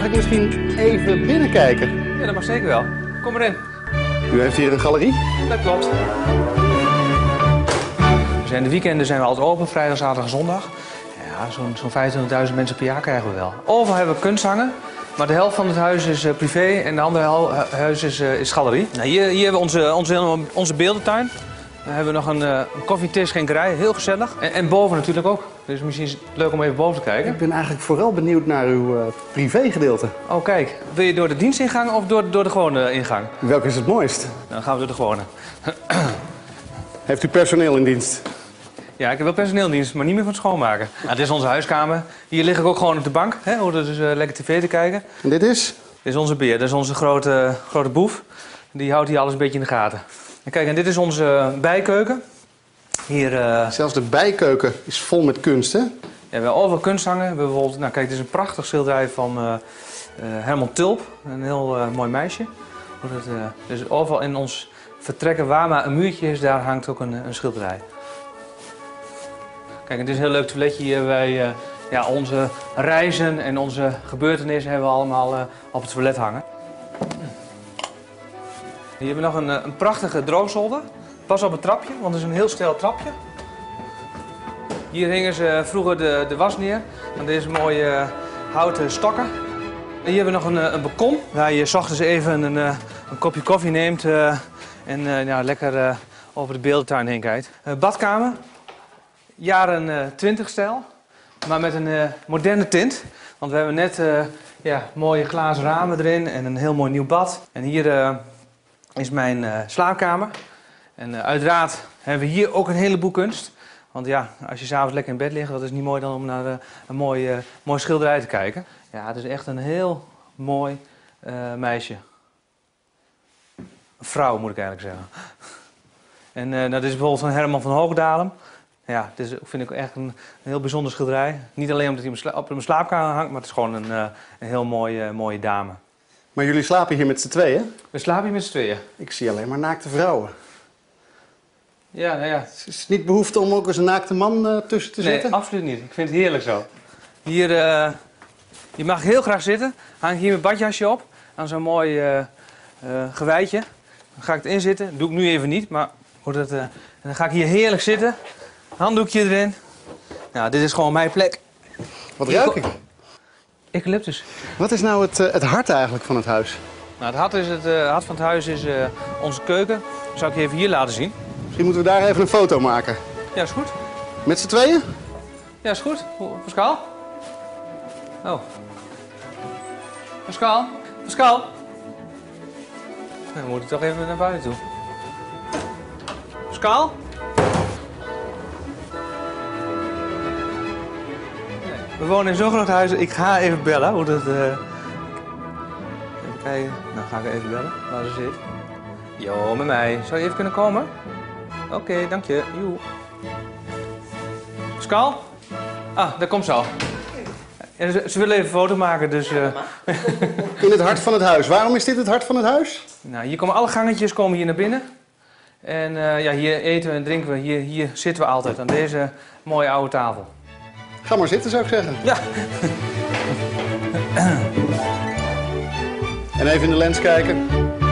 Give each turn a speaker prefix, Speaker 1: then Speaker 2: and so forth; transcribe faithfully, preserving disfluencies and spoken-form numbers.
Speaker 1: Mag ik misschien even binnenkijken?
Speaker 2: Ja, dat mag zeker wel. Kom erin.
Speaker 1: U heeft hier een galerie?
Speaker 2: Dat klopt. We zijn de weekenden zijn we altijd open, vrijdag, zaterdag en zondag. Ja, zo'n zo'n vijfentwintigduizend mensen per jaar krijgen we wel. Overal hebben we kunst hangen, maar de helft van het huis is uh, privé en de andere helft huis is, uh, is galerie. Nou, hier, hier hebben we onze, onze, onze beeldentuin. Dan hebben we nog een, uh, een koffie, thee, schenkerij, heel gezellig. En, en boven natuurlijk ook. Dus misschien is het leuk om even boven te kijken.
Speaker 1: Ik ben eigenlijk vooral benieuwd naar uw uh, privégedeelte.
Speaker 2: Oh, kijk. Wil je door de dienstingang of door, door de gewone ingang?
Speaker 1: Welke is het mooist?
Speaker 2: Nou, dan gaan we door de gewone.
Speaker 1: Heeft u personeel in dienst?
Speaker 2: Ja, ik heb wel personeel in dienst, maar niet meer van het schoonmaken. Nou, dit is onze huiskamer. Hier lig ik ook gewoon op de bank, hè, om dus uh, lekker tv te kijken.
Speaker 1: En dit is?
Speaker 2: Dit is onze beer, dit is onze grote, grote boef. Die houdt hier alles een beetje in de gaten. En kijk, en dit is onze bijkeuken. Hier, uh...
Speaker 1: Zelfs de bijkeuken is vol met kunst, hè?
Speaker 2: Ja, we hebben overal kunst hangen. We hebben bijvoorbeeld, nou kijk, dit is een prachtig schilderij van uh, uh, Herman Tulp. Een heel uh, mooi meisje. Het, uh, dus overal in ons vertrekken waar maar een muurtje is, daar hangt ook een, een schilderij. Kijk, het is een heel leuk toiletje hier. Wij, uh, ja, onze reizen en onze gebeurtenissen hebben we allemaal uh, op het toilet hangen. Hier hebben we nog een, een prachtige droogzolder. Pas op het trapje, want het is een heel steil trapje. Hier hingen ze vroeger de, de was neer aan deze mooie uh, houten stokken. En hier hebben we nog een, een balkon waar je 's ochtends even een, een kopje koffie neemt uh, en uh, ja, lekker uh, over de beeldentuin heen kijkt. Uh, badkamer, jaren uh, twintig stijl, maar met een uh, moderne tint. Want we hebben net uh, ja, mooie glazen ramen erin en een heel mooi nieuw bad. En hier uh, is mijn uh, slaapkamer. En uh, uiteraard hebben we hier ook een heleboel kunst. Want ja, als je s'avonds lekker in bed ligt, dat is niet mooi dan om naar uh, een mooi, uh, mooi schilderij te kijken. Ja, het is echt een heel mooi uh, meisje. Een vrouw, moet ik eigenlijk zeggen. En uh, dat is bijvoorbeeld van Herman van Hoogdalem. Ja, dit is, vind ik echt een, een heel bijzonder schilderij. Niet alleen omdat hij op mijn slaapkamer hangt, maar het is gewoon een, uh, een heel mooie, uh, mooie dame.
Speaker 1: Maar jullie slapen hier met z'n tweeën?
Speaker 2: We slapen hier met z'n tweeën.
Speaker 1: Ik zie alleen maar naakte vrouwen.
Speaker 2: Ja, nou ja.
Speaker 1: Is het niet behoefte om ook eens een naakte man uh, tussen te
Speaker 2: nee,
Speaker 1: zetten?
Speaker 2: Nee, absoluut niet. Ik vind het heerlijk zo. Hier, uh, je mag heel graag zitten. Hang hier mijn badjasje op. Aan zo'n mooi uh, uh, gewijtje. Dan ga ik erin zitten. Dat doe ik nu even niet, maar wordt het, uh, en dan ga ik hier heerlijk zitten. Handdoekje erin. Nou, dit is gewoon mijn plek.
Speaker 1: Wat ruik ik?
Speaker 2: Eucalyptus.
Speaker 1: Wat is nou het, uh, het hart eigenlijk van het huis?
Speaker 2: Nou, het hart, is het uh, hart van het huis is uh, onze keuken. Dat zal ik je even hier laten zien.
Speaker 1: Misschien moeten we daar even een foto maken.
Speaker 2: Ja, is goed.
Speaker 1: Met z'n tweeën?
Speaker 2: Ja, is goed. Pascal? Oh. Pascal? Pascal? Nou, we moeten toch even naar buiten toe. Pascal? We wonen in zo'n groot huis. Ik ga even bellen hoe dat... Uh... Even kijken. Nou, ga ik even bellen waar ze zit. Jo, met mij. Zou je even kunnen komen? Oké, okay, dank je. Joe. Pascal? Ah, daar komt ze al. Ja, ze, ze willen even een foto maken, dus... Uh...
Speaker 1: In het hart van het huis. Waarom is dit het hart van het huis?
Speaker 2: Nou, hier komen alle gangetjes komen hier naar binnen. En uh, ja, hier eten we en drinken we. Hier, hier zitten we altijd aan deze mooie oude tafel.
Speaker 1: Ga maar zitten, zou ik zeggen.
Speaker 2: Ja.
Speaker 1: En even in de lens kijken.